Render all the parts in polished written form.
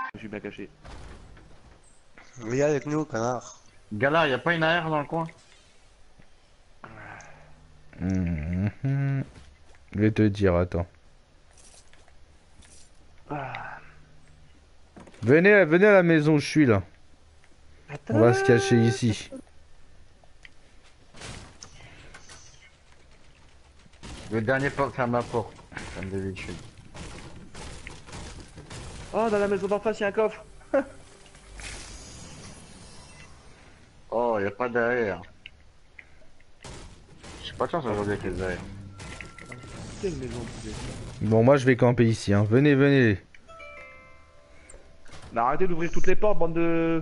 Je suis bien caché. Viens avec nous, connard. Galard, y'a pas une AR dans le coin? Je vais te dire, attends. Venez, venez à la maison où je suis là. On va se cacher ici. Le dernier porte ferme la porte, comme d'habitude. Oh, dans la maison d'en face, il y a un coffre. Oh, y'a pas d'AR. J'ai pas de chance aujourd'hui avec les AR. Quelle maison vous êtes? Bon, moi je vais camper ici. Hein. Venez, venez. Mais arrêtez d'ouvrir toutes les portes, bande de...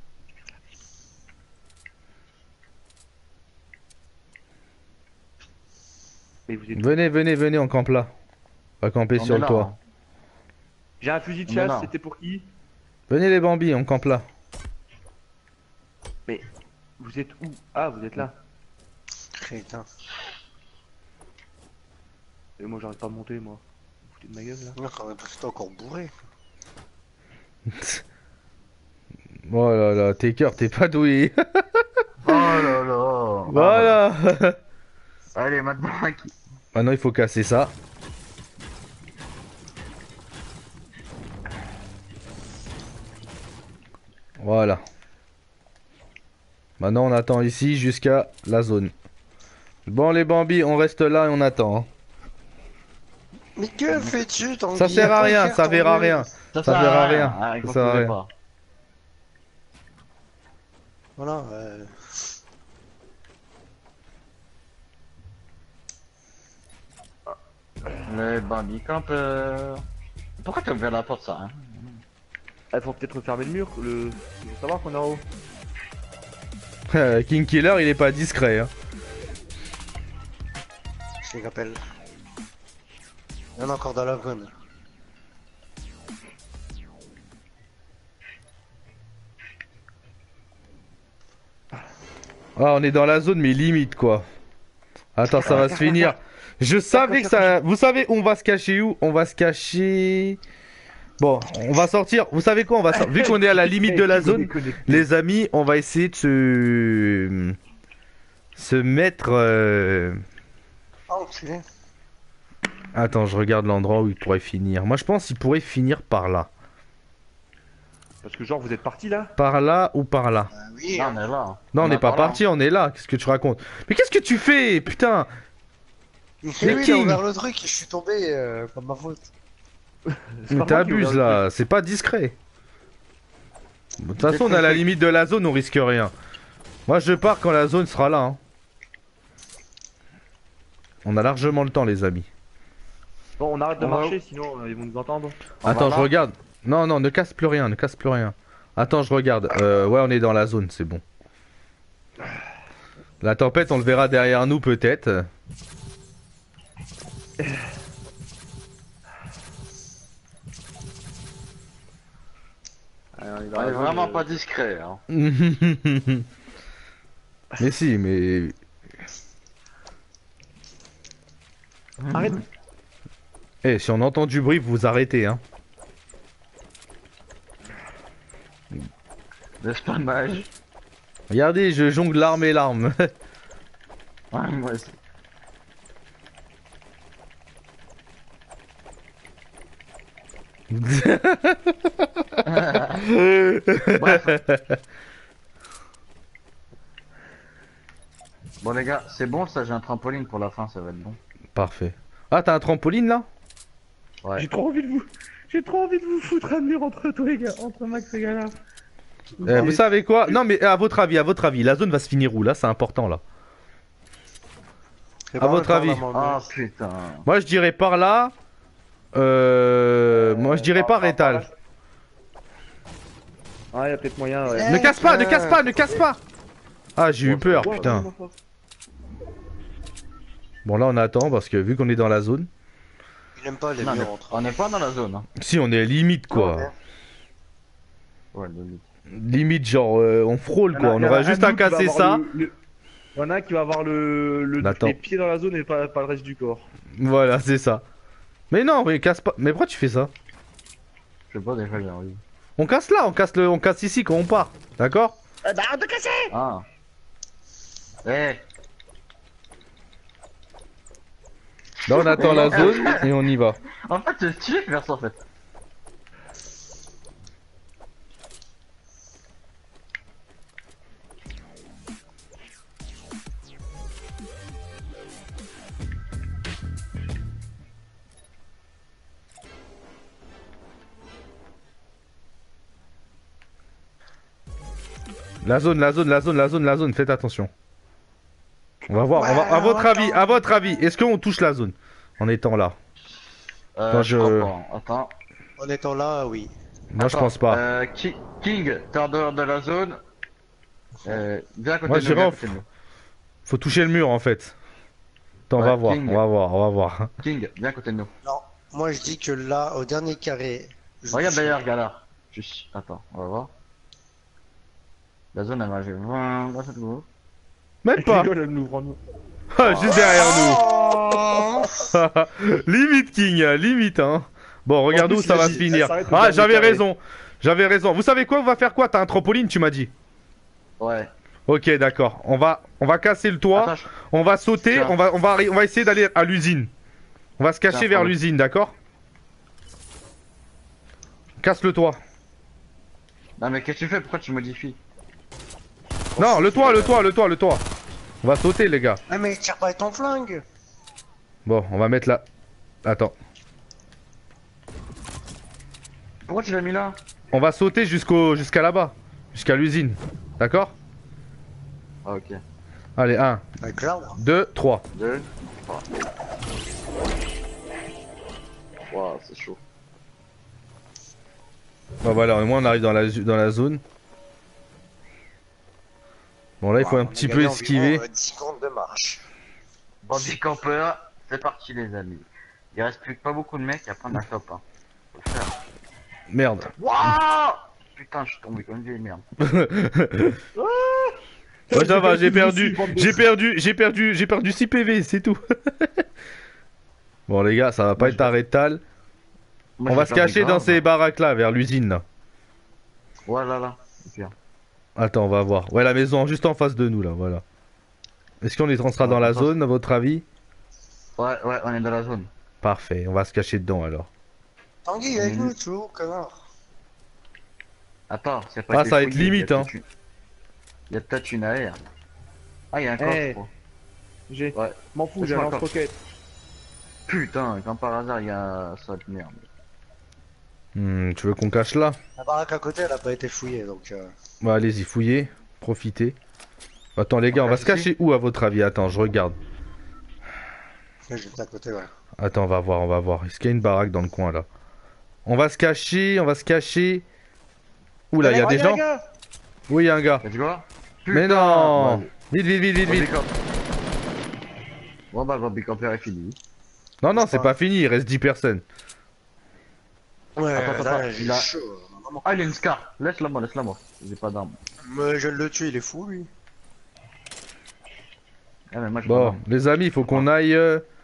Mais vous êtes... Venez, venez, venez, on campe là. On va camper On sur est le là, toit. hein. J'ai un fusil de On est là. chasse, c'était pour qui? Venez les bambis, on campe là. Mais... Vous êtes où? Ah, vous êtes là. Putain. Et moi j'arrête pas de monter, moi. Vous foutez de ma gueule, là? Non, quand même, parce que t'es encore bourré. Oh là là, t'es cœur, t'es pas doué. Oh là là. Voilà. Allez, maintenant, qui... Maintenant il faut casser ça. Voilà. Maintenant on attend ici jusqu'à la zone. Bon les bambis, on reste là et on attend. Hein. Mais que fais-tu, Tanguy? Ça sert à rien, ça verra rien. Ça verra rien. Ah, Ça sert à rien. pas. Voilà, Le bandit campeur. Pourquoi t'as ouvert la porte, ça, hein? Il faut peut-être refermer le mur, le... Il faut savoir qu'on est en haut. King Killer il est pas discret. Hein. je les rappelle. Il y en a encore dans la zone. Ah on est dans la zone mais limite quoi. Attends ça va se finir. Je savais que ça... Vous savez on va se cacher où? On va se cacher... Bon, on va sortir. Vous savez quoi? On va vu qu'on est à la limite de la zone, les amis, on va essayer de se mettre. Ah, enculé. Attends, je regarde l'endroit où il pourrait finir. Moi, je pense qu'il pourrait finir par là. Parce que genre vous êtes parti là? Par là ou par là? Oui, Non, on est là. Non, on n'est pas par là. parti, on est là. Qu'est-ce que tu racontes? Mais qu'est-ce que tu fais, putain? Mais Mais oui, il a King. ouvert le truc et je suis tombé, pas de ma faute. Mais t'abuses là, c'est pas discret. De toute façon, on est à la limite de la zone, on risque rien. Moi, je pars quand la zone sera là. Hein. On a largement le temps, les amis. Bon, on arrête de On va marcher, sinon ils vont nous entendre. Attends, va je là. regarde. Non, non, ne casse plus rien, ne casse plus rien. Attends, je regarde. Ouais, on est dans la zone, c'est bon. La tempête, on le verra derrière nous, peut-être. Alors, On est vraiment pas discret, hein. Mais si, mais... Arrête. Eh, si on entend du bruit, vous arrêtez, hein. Le spammage. Regardez, je jongle l'arme et l'arme. Ouais, moi aussi. Bref. Bon les gars, c'est bon ça, j'ai un trampoline pour la fin, ça va être bon. Parfait. Ah, t'as un trampoline, là? Ouais. J'ai trop envie de vous... J'ai trop envie de vous foutre un mur entre toi et entre Max et Galard. Vous savez quoi? Non, mais à votre avis, la zone va se finir où, là? C'est important, là. C'est À pas votre mal, avis. par là, Ah mon putain. Moi, je dirais par là... Moi, je dirais par étal. Ah, y'a peut-être moyen, ouais. Ne casse pas, ne casse pas, ne casse pas! Ah, j'ai eu peur, putain. Bon, là, on attend, parce que vu qu'on est dans la zone... Il aime pas les Non, murs entre. on n'est pas dans la zone. Hein. Si, on est limite, quoi. Ouais, limite. Limite, genre, on frôle, quoi. On aura juste à casser ça. Il y en a un qui va avoir Attends. les pieds dans la zone et pas le reste du corps. Voilà, c'est ça. Mais non, mais casse pas. Mais pourquoi tu fais ça? Je sais pas, déjà j'ai envie. On casse là, on casse ici quand on part. D'accord? Bah arrête de casser. Ah. Eh. Là on attend la zone et on y va. En fait, c'est stylé de faire ça en fait. La zone, faites attention. On va voir, Ouais, à votre avis, attends. est-ce qu'on touche la zone en étant là? Moi, Je crois pas. Attends. En étant là, oui. Moi je Attends, pense pas. King, t'es en dehors de la zone. Viens à côté Moi, de nous, j'irai viens à en- côté de nous. Faut toucher le mur en fait. Attends, on Ouais, va voir, King. on va voir. King, viens à côté de nous. Non, moi je dis que là, au dernier carré. je Regarde touche. d'ailleurs, Galard. Juste, attends, on va voir. La zone elle va jouer 20, là c'est tout. Même pas. rigole, elle nous prend. Ah, juste derrière Oh nous. Limite King, limite hein. Bon, regarde En où plus, ça il a va dit, se finir. ça s'arrête au Ah, dernier j'avais carré. raison. J'avais raison. Vous savez quoi? On va faire quoi? T'as un trampoline, tu m'as dit. Ouais. Ok, d'accord. On va casser le toit. Attends, On va sauter. Tiens. On va essayer d'aller à l'usine. On va se cacher Tiens, vers prends-le. l'usine, d'accord? Casse le toit. Non mais qu'est-ce que tu fais? Pourquoi tu modifies? Non, le toit. On va sauter, les gars. Ah, mais tire pas avec ton flingue. Bon, on va mettre là. Attends. Pourquoi tu l'as mis là? On va sauter jusqu'à là-bas. Jusqu'à l'usine. D'accord? Ah ok. Allez, 1, Avec l'arbre. 2, 3. 2, 3. Waouh, c'est chaud. Bon, voilà, au moins on arrive dans la zone. Bon, là, il faut un petit peu esquiver. 10 secondes de marche. Bandit campeur, c'est parti les amis. Il reste plus que pas beaucoup de mecs à prendre la clope. Hein. Faut le faire. Merde. Waouh! Putain, je suis tombé comme une vieille merde. Ouais, ça va, j'ai perdu 6 PV, c'est tout. Bon, les gars, ça va pas être arrêtal. Moi, On va j'ai se perdu cacher dans grave. ces baraques là, vers l'usine là. Voilà là. C'est bien. Attends, on va voir. Ouais, la maison juste en face de nous là, voilà. Est-ce qu'on sera dans la zone, à votre avis? Ouais, on est dans la zone. Parfait, on va se cacher dedans alors. Tanguy, avec nous, toujours, connard. Attends, c'est pas. Ah, été ça va être fouillé, limite, hein. Il y a peut-être une AR. Ah, il y a un coffre. Eh. gros. J'ai. Ouais. M'en fous, j'ai un Laisse-moi lance-roquette. Putain, quand par hasard il y a ça de merde. Tu veux qu'on cache là? La baraque à côté, elle a pas été fouillée, donc. Bah, allez-y, fouillez, profitez. Attends, les gars, on va se cacher où à votre avis? Attends, je regarde. Juste à côté, ouais. Attends, on va voir. Est-ce qu'il y a une baraque dans le coin là? On va se cacher. Oula, il y a des gens? Oui, il y a un gars. Let's go. Mais Putain, non! ouais. Vite. Bon bah, le Bobby Camper est fini. Non, c'est pas fini, il reste 10 personnes. Ouais, Attends, là, il j'ai a- chaud. Ah, il a une scar. Laisse-la moi. J'ai pas d'arme. Mais je le tue, il est fou, lui. Ah, mais moi, j'ai pas Bon, d'arme. les amis, il faut qu'on aille.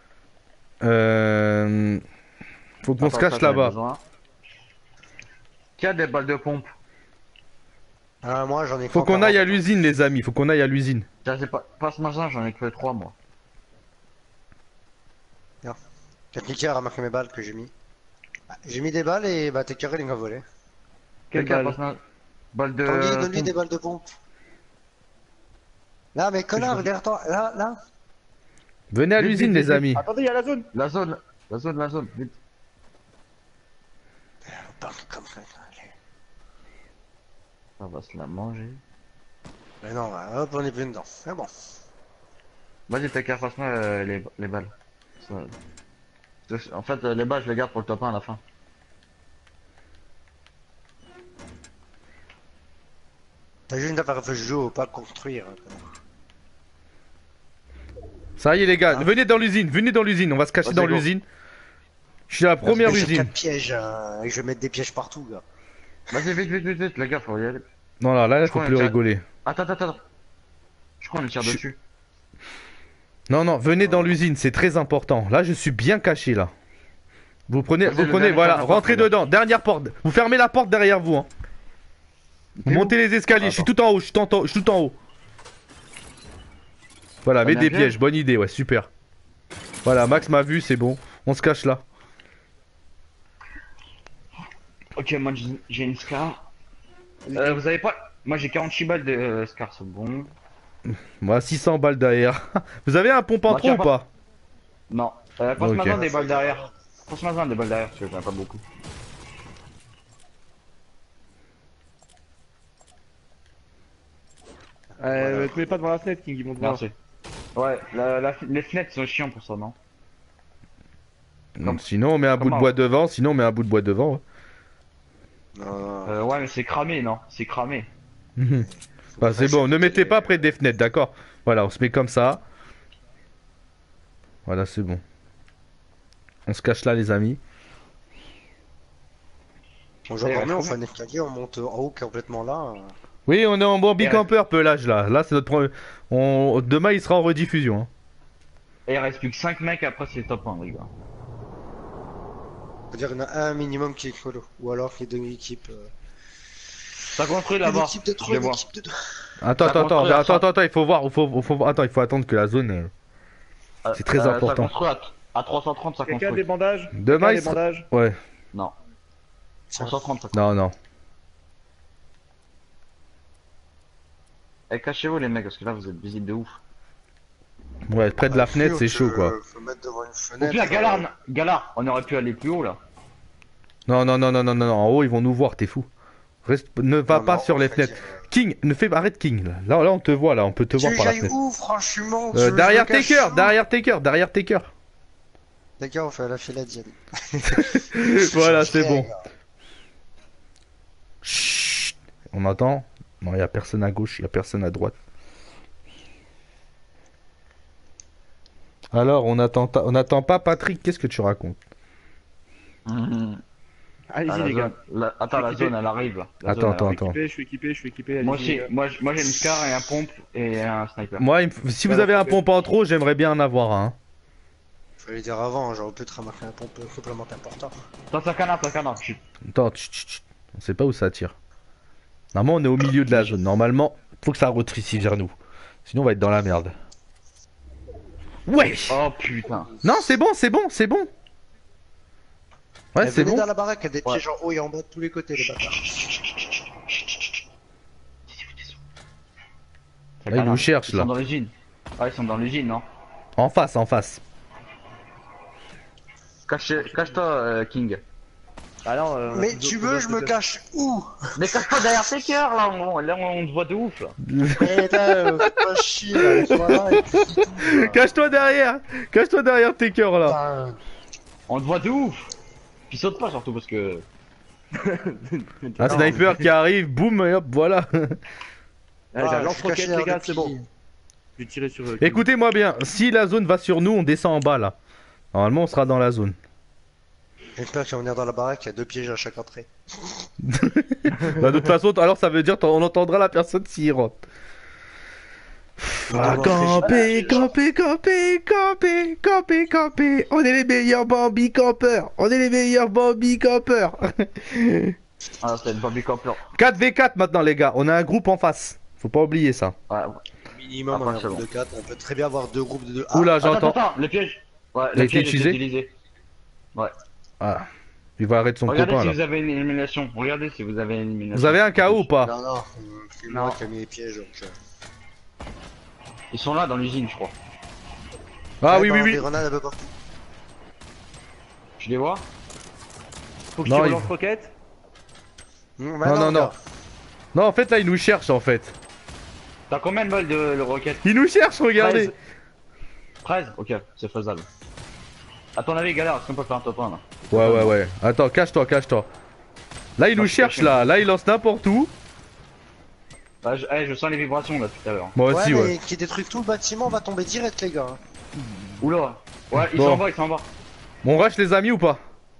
Faut qu'on se Attends, cache ça, j'en ai là-bas. besoin. Qui a des balles de pompe? Ah, moi, j'en ai Faut qu'on 140. aille à l'usine, les amis. Faut qu'on aille à l'usine. Tiens, c'est pas ce matin, j'en ai que 3 moi. Quelqu'un a remarqué mes balles que j'ai mis. Ah, j'ai mis des balles et bah, t'es carré, il m'a volé. Quelle Quelqu'un balle? passe ma balle de. Tanguy, donne-lui des balles de pompe. Là, mais connard, Je- derrière toi, là. Venez à Vite, l'usine, vite, les vite, amis. Attendez, il y a la zone. La zone, vite. Comme ça, allez. Ça va se la manger. Mais non, bah, hop, on est plus dedans. C'est bon. Vas-y, t'as qu'à passe-moi les balles. En fait, les balles, je les garde pour le top 1 à la fin. T'as juste une affaire à faire jouer, pas construire. Connard. Ça y est, les gars. Ah. Venez dans l'usine. On va se cacher Vas-y, dans go. l'usine. Je suis à la première J'ai usine. 4 pièges et je vais mettre des pièges partout, gars. Vas-y, vite, les gars, faut y aller. Non, là, il Je faut crois plus qu'on est rigoler. Attends. Je crois qu'on le tire Je- dessus. Non, venez dans l'usine, c'est très important. Là, je suis bien caché, là. Vous prenez, Vas-y, le dernier voilà, dernière porte, rentrez les gars. dedans. Dernière porte. Vous fermez la porte derrière vous, hein. Vous montez les escaliers, je suis tout en haut, je suis tout en haut. Voilà, mets bien des bien. pièges, bonne idée, ouais, super. Voilà, Max m'a vu, c'est bon. On se cache là. Ok, moi j'ai une scar. Vous avez pas. Moi j'ai 46 balles de scar, c'est bon. Moi, 600 balles derrière. Vous avez un pompe en Bah, trop ou tiens, pas? Non. Pense Ok. maintenant des balles derrière. Pense maintenant des balles derrière, parce que j'en ai pas beaucoup. Te mets pas devant la fenêtre, King, ils vont te voir. Merci. Ouais, les fenêtres sont chiants pour ça, non? Sinon, on met un bout de Comment bois devant, sinon, on met un bout de bois devant. Ouais. Non, Ouais, mais c'est cramé, non? C'est cramé. Bah, c'est bon, ne mettez pas près des fenêtres, d'accord? Voilà, on se met comme ça. Voilà, c'est bon. On se cache là, les amis. On joue encore Ouais, mieux, on faut fait un escalier, on monte en haut complètement là. Oui, on est en bon Et camper pelage là. Là, c'est notre premier. Demain, il sera en rediffusion. Hein. Et il reste plus que 5 mecs, après c'est top 1, les gars. Faut dire qu'il y en a un minimum qui est colo. Ou alors qu'il y a deux équipes. Ça construit Une là-bas. équipe de Je 3, les une vois. équipe de 2. Attends, Ça attends, construit à attends, il faut voir. Attends, il faut attendre que la zone. C'est très important. Ça construit à 330, ça Quelqu'un a construit. des bandages? Demain, Quelqu'un a il des sera- bandages? Ouais. Non. Tiens. 330, ça construit. Non, non. Eh, cachez-vous les mecs, parce que là vous êtes visibles de ouf. Ouais, près de la fenêtre, c'est chaud quoi. Faut mettre devant une Ou fenêtre. bien Galard, on aurait pu aller plus haut là. Non, non, non, non, non, non, non. En haut, ils vont nous voir, t'es fou. Ne va Non, pas non, sur en les fait, fenêtres. King, arrête King là. Là, on te voit là, on peut te Tu voir veux par que la j'aille fenêtre. où, franchement? Tu veux que Derrière je me tes cache cœurs, où derrière tes cœurs. D'accord, on fait la filadienne. Voilà, c'est bon. Chut. On entend? Non, il y a personne à gauche, il y a personne à droite. Alors, on n'attend pas Patrick, qu'est-ce que tu racontes? Allez-y, les gars. Attends, la équipé. zone elle arrive là. La Attends, zone, elle attends, arrive. attends. Je suis équipé, Moi allez-y, aussi, les gars. moi j'ai une scar et un pompe et un sniper. Moi, si vous avez un pompe en trop, j'aimerais bien en avoir un. Fallait dire avant, j'aurais pu te remarquer un pompe complémentaire important. Toi, c'est un canard, chut. Attends, chut, chut, chut. On sait pas où ça tire. Normalement, on est au milieu de la zone. Normalement, faut que ça rétrécisse vers nous. Sinon, on va être dans la merde. Ouais. Oh putain. Non, c'est bon, c'est bon, c'est bon. Ouais, c'est Venez bon. dans la baraque, il y a des Ouais. pièges en haut et en bas de tous les côtés, les bâtards. C'est Là, ils nous cherchent, Ils là. sont dans l'usine. Ah, ils sont dans l'usine, non? En face, en face. Cache-toi, King. Ah non, Mais tu veux, je me cache où? Mais cache-toi derrière tes cœurs là, on te voit de ouf là. Eh là, fais pas chier, là, laisse-moi là, et puis c'est tout, là. Cache-toi derrière tes cœurs là. Putain. On te voit de ouf. Puis saute pas surtout parce que. Un sniper qui arrive, boum, et hop, voilà. Allez, Ah, j'ai un je lance-roquette, suis caché les gars, depuis- c'est bon. Je vais tirer sur eux. Écoutez-moi bien, si la zone va sur nous, on descend en bas là. Normalement, on sera dans la zone. J'espère qu'ils vont venir dans la baraque, il y a deux pièges à chaque entrée. Bah, de toute façon, alors ça veut dire on entendra la personne s'y rentre. Ah, camper, camper, camper, camper, camper, camper. On est les meilleurs Bambi campeurs. On est les meilleurs Bambi campeurs. Ah, c'est une Bambi Camper. 4v4 maintenant, les gars. On a un groupe en face. Faut pas oublier ça. Ouais. Minimum, Ah, on a un c'est groupe bon. de 4, on peut très bien avoir deux groupes de 2. Oula, Attends, j'entends. attends, le piège. Ouais, Il a le été piège est utilisé utilisé. Ah. Il va arrêter son Regardez copain si là. vous avez une élimination. Regardez si vous avez une élimination. Vous avez un KO ou pas? Non, non, c'est Non. moi qui ai mis les pièges, donc... Ils sont là dans l'usine, je crois. Ah Ouais, oui, oui, balance oui. des grenades un peu partout. Tu les vois? Faut que Non, je tire il- le lance-roquette. Bah Non, non, non. gars. Non, en fait, là, il nous cherche en fait. T'as combien de balles de le roquette? Il nous cherche, regardez. 13. Ok, c'est faisable. À ton avis, galère, est-ce qu'on peut faire un top 1 là? Ouais, ouais, ouais. Attends, cache-toi, cache-toi. Là, il nous cherche là. Là, il lance n'importe où. Bah, je sens les vibrations là tout à l'heure. Moi Ouais, aussi, mais ouais. qui détruit tout le bâtiment, on va tomber direct, les gars. Oula. Ouais, ils Bon. sont en bas, ils sont en bas. On rush les amis ou pas?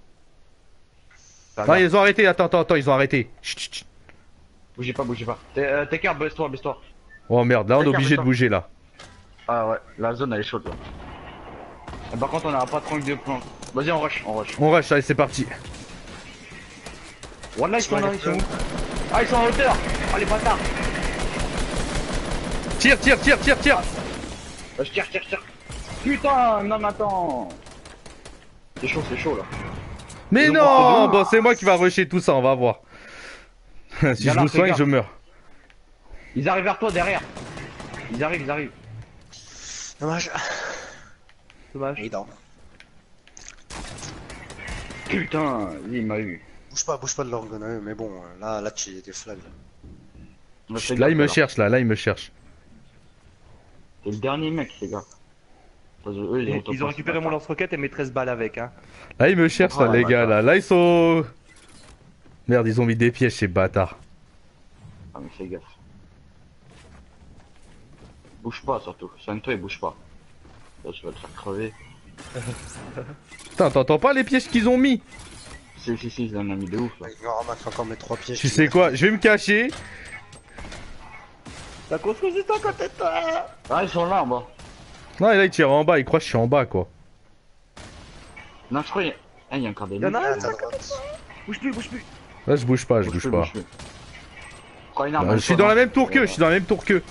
Ça Non, va. ils ont arrêté. Attends, ils ont arrêté. Chut, chut, chut. Bougez pas. T'es carte, baisse-toi. Oh merde, là, on est D'accord, obligé de d'accord. bouger là. Ah ouais, la zone elle est chaude là. Et par contre, on a pas trop de plans. Vas-y, on rush. On rush, allez, c'est parti. Wallah, ils sont là, ils sont où? Ah, ils sont en hauteur. Oh les bâtards. Tire. Je tire. Putain, non mais attends. C'est chaud là. Mais Ils ont non, pas bon c'est moi qui va rusher tout ça, on va voir. Si je Galar, vous fais soigne, gaffe. je meurs. Ils arrivent vers toi derrière. Ils arrivent. Dommage. Dommage. Il dort. Putain, lui, il m'a eu. Bouge pas de l'organe, mais bon, là, tu des flags. Là il me cherche, là il me cherche. C'est le dernier mec, les gars. Parce que eux, Ils ont récupéré mon lance-roquette et mes 13 balles avec, hein. Là il me cherche, là Oh, les gars, bâtard. là ils sont... Merde, ils ont mis des pièges, ces bâtards. Ah mais fais gaffe. Bouge pas surtout. Soigne-toi et bouge pas. Là, tu vas te faire crever. Putain, t'entends pas les pièges qu'ils ont mis? Si, ils en ont mis de ouf là. Ignore Max encore mes 3 pièges. Tu sais quoi, je vais me cacher. T'as construit juste à côté de toi. Ah, ils sont là en bas. Non, et là il tire en bas, il croit que je suis en bas quoi. Non, je crois qu'il y a... Ah, il y a encore des Y'en mecs. a Ah, un, t'as droite. bouge plus. Là je bouge pas. Bouge plus. Prends une arme, Je suis dans la même tour qu'eux,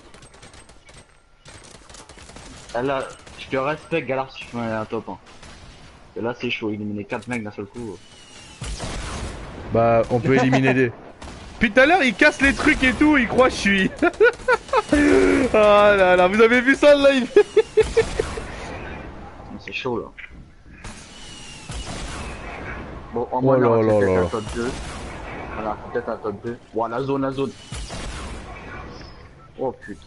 Ah, là, je te respecte, Galar, si tu fais un top 1. Et là, c'est chaud, éliminer 4 mecs d'un seul coup. Bah, on peut éliminer des... Puis tout à l'heure, il casse les trucs et tout, il croit que je suis... Ah là là, vous avez vu ça, là il... C'est chaud là. Bon, en Oh moins, là on là va peut-être là. un top 2. Voilà, peut-être un top 2. Ouah, la zone. Oh putain.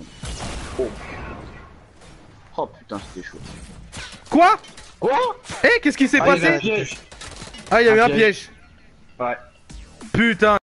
Oh putain, c'était chaud. Quoi? Quoi? Eh, qu'est-ce qui s'est Ah, il y avait un passé? piège. Ah, il y avait un un piège. piège. Ouais. Putain.